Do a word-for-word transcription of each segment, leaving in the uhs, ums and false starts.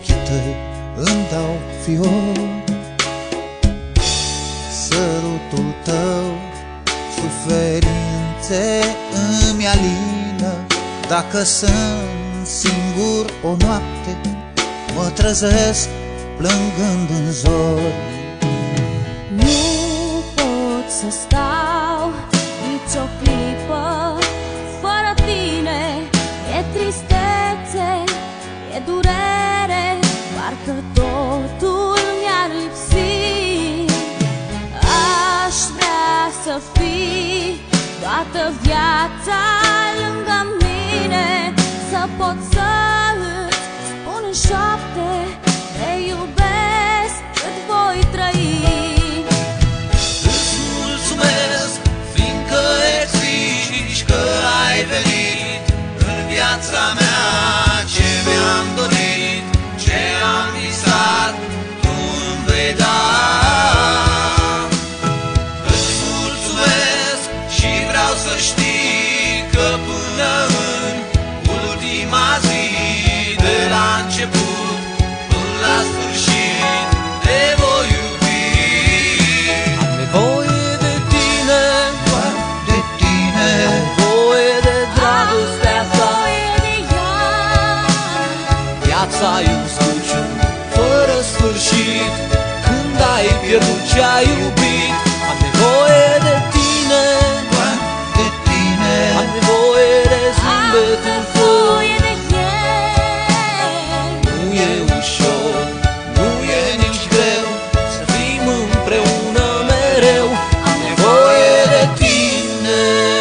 ochii tăi îmi dau fior. Sărutul tău suferințe îmi alină. Dacă sunt singur o noapte, mă trezesc plângând în zori. Nu pot să stau nici o clipă fără tine. E tristețe, e durere, parcă totul mi-ar lipsi. Aș vrea să fii toată viața lângă mine, să pot să-ți spun în șoapte te iubesc cât voi trăi. Îți mulțumesc fiindcă existi, că ai venit în viața mea. Ce mi-am dorit, ce am visat, tu îmi vei da. Îți mulțumesc și vreau să știi că până în ultima zi, de la început până la sfârșit, te voi iubi. Am nevoie de tine, Doar de tine, am nevoie de dragostea ta. Viața e un zbucium fără sfârșit, când ai pierdut ce ai iubit. Am nevoie de tine, doar de tine. am nevoie de zâmbetul tău. Nu e ușor, nu e nici greu să fim împreună mereu. Am nevoie de tine.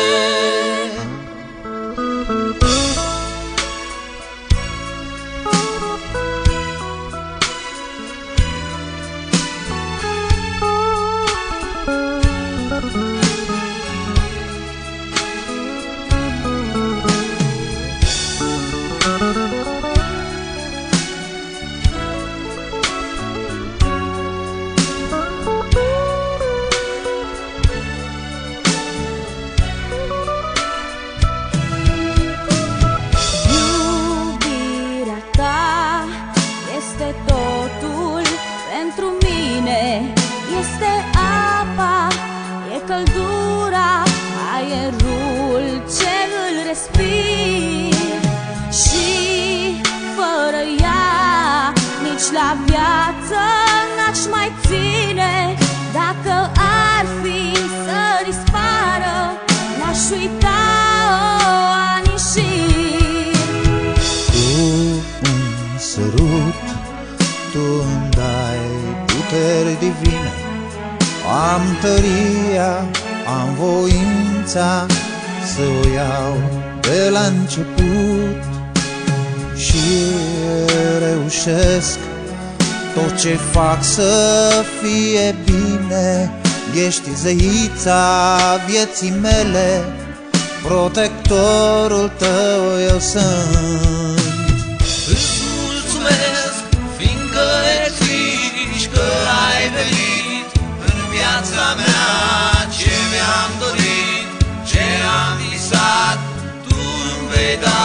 Iubirea ta este totul pentru mine. Este apa, e căldura, aerul ce îl respir. Și fără ea nici la viață n-aș mai ține. Dacă ar fi să dispară, n-aș uita-o ani șir. Cu un sărut tu îmi dai puteri divine. Am tăria, am voința să o iau de la început. Și reușesc tot ce fac să fie bine. Ești zeița vieții mele, protectorul tău eu sunt. Îți mulțumesc fiindcă existi, că ai venit în viața mea. Ce mi-am dorit, ce am visat, tu îmi vei da.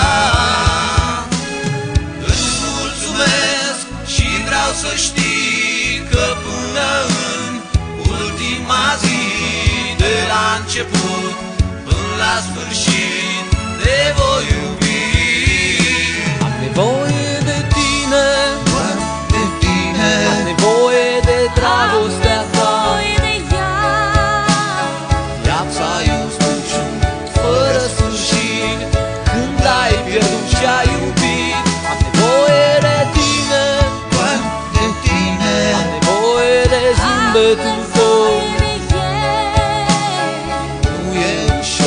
Îți mulțumesc și vreau să știi că până în ultima zi, de la început până la sfârșit, te voi iubi. Am nevoie de tine, Doar de tine, am nevoie de dragostea ta. Viața e un zbucium fără sfârșit, când ai pierdut ce ai iubit. Am nevoie de tine, doar de tine. am nevoie de zâmbetul tău. Nu e ușor.